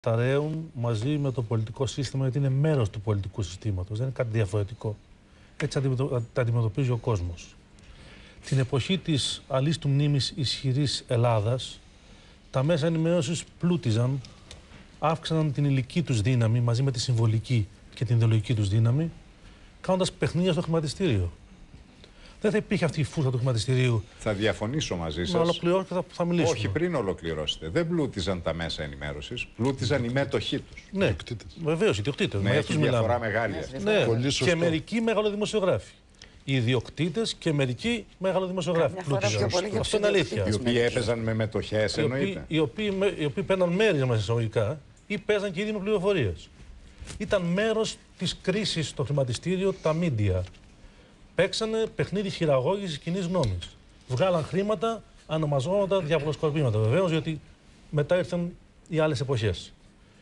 καταραίουν μαζί με το πολιτικό σύστημα, γιατί είναι μέρος του πολιτικού συστήματος, δεν είναι κάτι διαφορετικό. Έτσι τα αντιμετωπίζει ο κόσμος. Την εποχή της αλίστου μνήμης ισχυρής Ελλάδας, τα μέσα ενημέρωσης πλούτιζαν, αύξαναν την υλική τους δύναμη μαζί με τη συμβολική και την ιδεολογική τους δύναμη, κάνοντας παιχνίδια στο χρηματιστήριο. Δεν θα υπήρχε αυτή η φούστα του χρηματιστηρίου. Θα διαφωνήσω μαζί σας. Να ολοκληρώσω και θα μιλήσουμε. Όχι, πριν ολοκληρώσετε. Δεν πλούτιζαν τα μέσα ενημέρωσης, πλούτιζαν οι μέτοχοί τους. Ναι, βεβαίως, οι ιδιοκτήτες. Ναι, έχει διαφορά μεγάλη. Ναι, και μερικοί μεγάλοδημοσιογράφοι. Οι ιδιοκτήτες και μερικοί μεγάλοδημοσιογράφοι. Αυτό είναι αλήθεια. Οι οποίοι έπαιζαν με μετοχές, εννοείται. Οι οποίοι παίρναν μέρη μέσα εισαγωγικά ή παίζαν και ήδη με πληροφορίες. Ήταν μέρος της κρίσης στο χρηματιστήριο τα μίντια. Παίξανε παιχνίδι χειραγώγησης κοινής γνώμης. Βγάλαν χρήματα, ανομαζόματα, διαβολοσκορπήματα βεβαίως, γιατί μετά ήρθαν οι άλλες εποχές.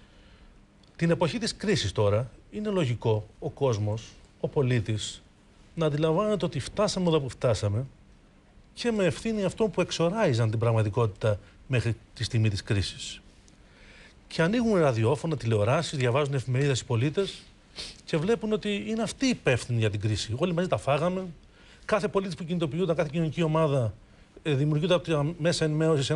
Την εποχή της κρίσης τώρα είναι λογικό ο κόσμος, ο πολίτης, να αντιλαμβάνεται ότι φτάσαμε εδώ που φτάσαμε και με ευθύνη αυτών που εξοράιζαν την πραγματικότητα μέχρι τη στιγμή της κρίσης. Και ανοίγουν ραδιόφωνα, τηλεοράσεις, διαβάζουν εφημερίδες οι πολίτες και βλέπουν ότι είναι αυτοί υπεύθυνοι για την κρίση. Όλοι μαζί τα φάγαμε. Κάθε πολίτης που κινητοποιούνταν, κάθε κοινωνική ομάδα, δημιουργούνται από τα μέσα ενημέρωσης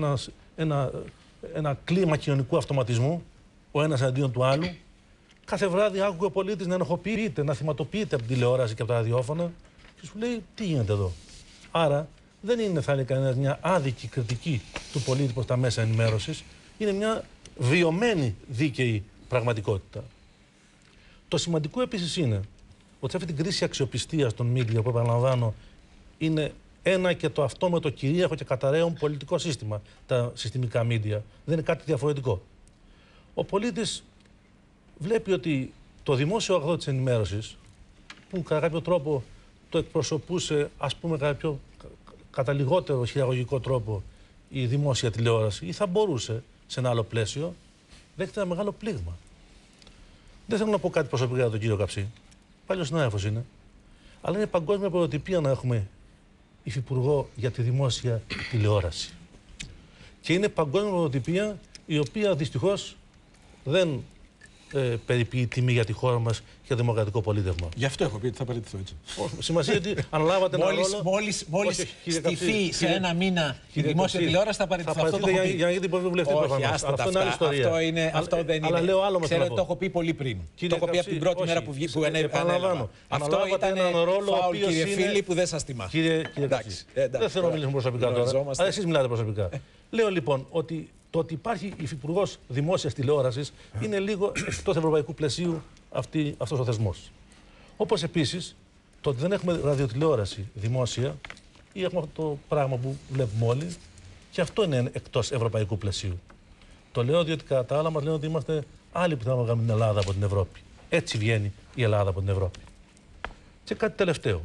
ένα κλίμα κοινωνικού αυτοματισμού, ο ένας εναντίον του άλλου. Κάθε βράδυ άκουγε ο πολίτης να ενοχοποιείται, να θυματοποιείται από την τηλεόραση και από τα ραδιόφωνα και σου λέει τι γίνεται εδώ. Άρα δεν είναι, θα έλεγε κανένας, μια άδικη κριτική του πολίτη προς τα μέσα ενημέρωσης. Είναι μια βιωμένη δίκαιη πραγματικότητα. Το σημαντικό επίσης είναι ότι σε αυτή την κρίση αξιοπιστίας των media που επαναλαμβάνω είναι ένα και το αυτόματο κυρίαρχο και καταραίων πολιτικό σύστημα, τα συστημικά media. Δεν είναι κάτι διαφορετικό. Ο πολίτης βλέπει ότι το δημόσιο αγαθό της ενημέρωσης, που κατά κάποιο τρόπο το εκπροσωπούσε, ας πούμε, κατά λιγότερο χειραγωγικό τρόπο η δημόσια τηλεόραση, ή θα μπορούσε σε ένα άλλο πλαίσιο, δέχεται ένα μεγάλο πλήγμα. Δεν θέλω να πω κάτι προσωπικά για τον κύριο Καψί. Πάλι συνάδελφος είναι. Αλλά είναι παγκόσμια πρωτοτυπία να έχουμε υφυπουργό για τη δημόσια τηλεόραση. Και είναι παγκόσμια πρωτοτυπία η οποία δυστυχώς δεν περιποιεί τιμή για τη χώρα μας και το δημοκρατικό πολίτευμα. Γι' αυτό έχω πει ότι θα παραιτηθώ έτσι. Σημασία ότι αναλάβατε ένα ρόλο. Μόλις στηθεί σε ένα μήνα η δημόσια τηλεόραση θα παραιτηθώ. Αυτό για να γίνει βουλευτή. Αυτό είναι άλλη ιστορία. Αυτό δεν είναι. Αλλά λέω άλλο. Ξέρω ότι το έχω πει πολύ πριν. Το έχω πει από την πρώτη μέρα που ανέλαβα. Αυτό ήταν φάουλ, κύριε Φίλη, που δεν σας τιμά. Κύριε Καψί, δεν θέλω να μιλήσουμε προσωπικά τώρα. Αλλά εσείς μιλάτε προσωπικά. Λέω λοιπόν ότι το ότι υπάρχει υφυπουργός δημόσιας τηλεόρασης είναι λίγο εκτός ευρωπαϊκού πλαισίου αυτός ο θεσμός. Όπως επίσης το ότι δεν έχουμε ραδιοτηλεόραση δημόσια ή έχουμε αυτό το πράγμα που βλέπουμε όλοι, και αυτό είναι εκτός ευρωπαϊκού πλαισίου. Το λέω διότι κατά τα άλλα μας λένε ότι είμαστε άλλοι που θέλουμε να βγάλουμε την Ελλάδα από την Ευρώπη. Έτσι βγαίνει η Ελλάδα από την Ευρώπη. Και κάτι τελευταίο.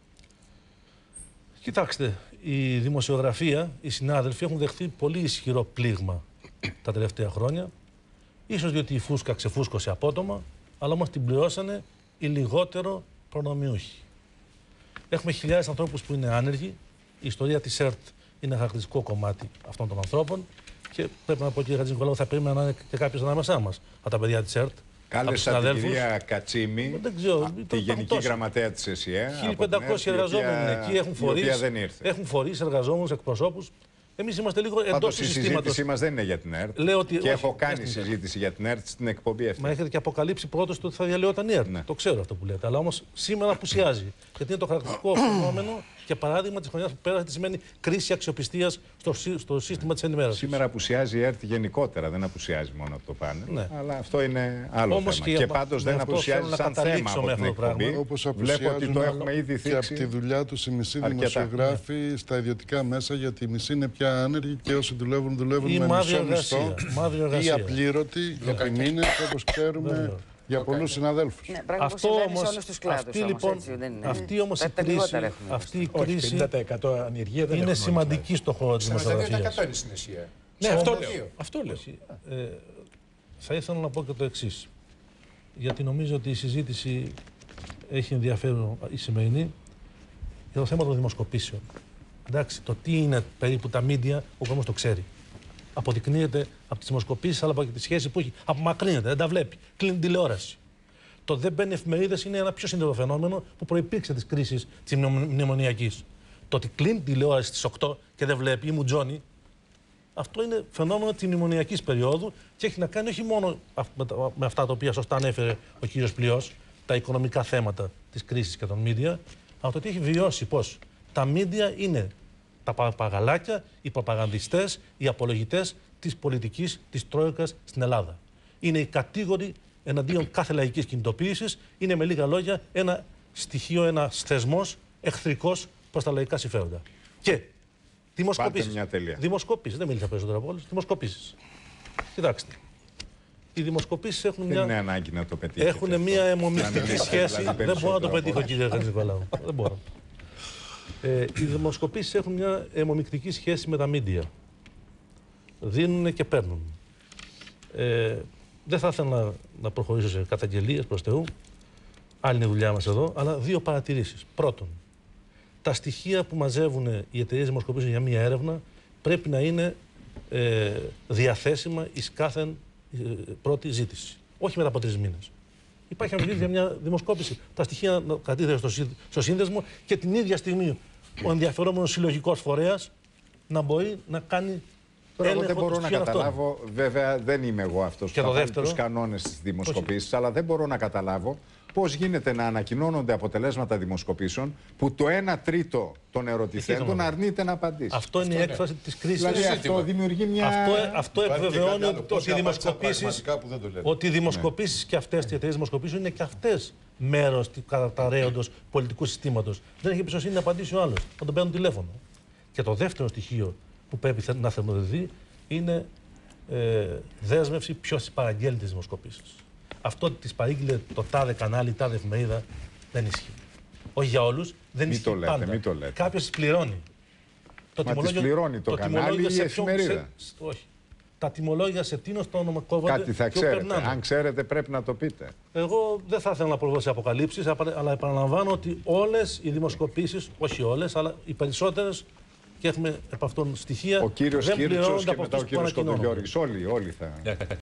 Κοιτάξτε, η δημοσιογραφία, οι συνάδελφοι έχουν δεχθεί πολύ ισχυρό πλήγμα τα τελευταία χρόνια. Ίσως διότι η φούσκα ξεφούσκωσε απότομα, αλλά όμως την πληρώσανε οι λιγότερο προνομιούχοι. Έχουμε χιλιάδες ανθρώπους που είναι άνεργοι. Η ιστορία της ΕΡΤ είναι ένα χαρακτηριστικό κομμάτι αυτών των ανθρώπων. Και πρέπει να πω, κύριε Χατζηνικολάου, θα πρέπει να είναι και κάποιος ανάμεσά μας από τα παιδιά της ΕΡΤ. Κάλεσα την κυρία Κατσίμη, τη Γενική Γραμματέα της ΕΣΥΑ. 1.500 εργαζόμενοι είναι εκεί, έχουν φορείς, εργαζόμενους, εκπροσώπους. Εμείς είμαστε λίγο εντός του συστήματος. Η συζήτησή μας δεν είναι για την ΕΡΤ. Και έχω κάνει συζήτηση για την ΕΡΤ στην εκπομπή αυτή. Μα έχετε και αποκαλύψει πρώτος το ότι θα διαλυόταν η ΕΡΤ. Το ξέρω αυτό που λέτε. Αλλά όμως σήμερα απουσιάζει. Γιατί είναι το χαρακτηριστικό φαινόμενο και παράδειγμα της χρονιάς που πέρασε, τι σημαίνει κρίση αξιοπιστίας στο σύστημα της ενημέρωσης. Σήμερα απουσιάζει η ΕΡΤ γενικότερα, δεν απουσιάζει μόνο από το πάνελ. Ναι. Αλλά αυτό είναι άλλο θέμα. Και πάντως δεν απουσιάζει σαν θέμα από την εκπομπή. Βλέπω ότι το έχουμε ήδη θίξει. Και από τη δουλειά του οι μισοί δημοσιογράφοι στα ιδιωτικά μέσα, γιατί οι μισοί είναι πια άνεργοι και όσοι δουλεύουν με μισό μισθό ή απλήρωτοι για μήνες, όπως ξέρουμε. Για πολλούς συναδέλφους. Ναι, αυτό όμως, αυτή όμως η κρίση είναι σημαντική στον χώρο της δημοσιογραφίας. 40% είναι στην ΕΣΥΑ. Ναι, αυτό λέω. Θα ήθελα να πω και το εξής. Γιατί νομίζω ότι η συζήτηση έχει ενδιαφέρον η σημερινή για το θέμα των δημοσκοπήσεων. Εντάξει, το τι είναι περίπου τα μίντια, ο κόσμος το ξέρει. Αλλά το θέμα της δημοσκοπήσεων είναι σημαντική στον χώρο της δημοσιογραφίας. Θα ήθελα να πω και το εξής. Γιατί νομίζω ότι η συζήτηση έχει ενδιαφέρον η σημερινή για το θέμα των δημοσκοπήσεων. Εντάξει, το τι είναι περίπου τα μίντια, ο κόσμος το ξέρει. Αποδεικνύεται από τις δημοσκοπήσεις, αλλά από τη σχέση που έχει. Απομακρύνεται, δεν τα βλέπει. Κλείνει τηλεόραση. Το δεν μπαίνει εφημερίδες είναι ένα πιο σύνθετο φαινόμενο που προϋπήρξε της κρίσης της μνημονιακής. Το ότι κλείνει τηλεόραση στις 8 και δεν βλέπει ή μουτζώνει, αυτό είναι φαινόμενο της μνημονιακής περίοδου και έχει να κάνει όχι μόνο με αυτά τα οποία σωστά ανέφερε ο κύριος Πλειός, τα οικονομικά θέματα της κρίσης και των μίντια, αλλά το ότι έχει βιώσει πως τα μίντια είναι τα παπαγαλάκια, οι προπαγανδιστές, οι απολογητές της πολιτικής της Τρόικας στην Ελλάδα. Είναι οι κατήγοροι εναντίον κάθε λαϊκής κινητοποίησης, είναι με λίγα λόγια ένα στοιχείο, ένας θεσμός εχθρικός προς τα λαϊκά συμφέροντα. Και δημοσκοπήσεις, δεν μίλησα περισσότερο από όλες, δημοσκοπήσεις. Κοιτάξτε, οι δημοσκοπήσεις έχουν μια αιμομυκτική σχέση. Δεν μπορώ να το πετύχω, κύριε Χατζηνικολάου. Δεν μπορώ. Οι δημοσκοπήσεις έχουν μια αιμομυκτική σχέση με τα μίντια. Δίνουν και παίρνουν. Δεν θα ήθελα να προχωρήσω σε καταγγελίες προς Θεού. Άλλη είναι η δουλειά μας εδώ, αλλά δύο παρατηρήσεις. Πρώτον, τα στοιχεία που μαζεύουν οι εταιρείες δημοσκοπήσεων για μία έρευνα πρέπει να είναι διαθέσιμα εις κάθε πρώτη ζήτηση. Όχι μετά από 3 μήνες. Υπάρχει αμφιβολία για μια δημοσκόπηση. Τα στοιχεία κατήθεται στο σύνδεσμο και την ίδια στιγμή ο ενδιαφερόμενος συλλογικός φορέας να μπορεί να κάνει. Τώρα εγώ δεν μπορώ να καταλάβω, βέβαια δεν είμαι εγώ αυτός που θα βάλει τους κανόνες της δημοσκοπήσης, αλλά δεν μπορώ να καταλάβω πώς γίνεται να ανακοινώνονται αποτελέσματα δημοσκοπήσεων που το 1/3 των ερωτηθέντων αρνείται να απαντήσει. Αυτό είναι η έκφραση της κρίσης. Δηλαδή αυτό δημιουργεί μια. Αυτό επιβεβαιώνει ότι οι δημοσκοπήσεις και αυτές οι εταιρείες δημοσκοπήσεων είναι και αυτές μέρος του καταραίοντος πολιτικού συστήματος. Δεν έχει εμπιστοσύνη να απαντήσει ο άλλος. Θα τον παίρνουν τηλέφωνο. Και το δεύτερο στοιχείο που πρέπει να θερμοδοτηθεί είναι δέσμευση ποιος παραγγέλνει τις δημοσκοπήσεις. Αυτό τις παρήγγειλε το τάδε κανάλι, τάδε εφημερίδα, δεν ισχύει. Όχι για όλους, δεν ισχύει πάντα. Μην το λέτε. Κάποιος τις πληρώνει. Μα τις πληρώνει το κανάλι ή η εφημερίδα. Όχι. Τα τιμολόγια σε τίνος το όνομα κόβονται. Κάτι θα ξέρετε. Αν ξέρετε πρέπει να το πείτε. Εγώ δεν θα ήθελα να προβώ σε αποκαλύψεις, αλλά επαναλαμβάνω ότι όλες οι δημοσκοπήσεις, όχι όλες, αλλά οι περισσότερες, και έχουμε επ' αυτόν στοιχεία. Ο κύριος Κίρτσος και μετά ο κύριος Κοντογιώργης. Όλοι θα.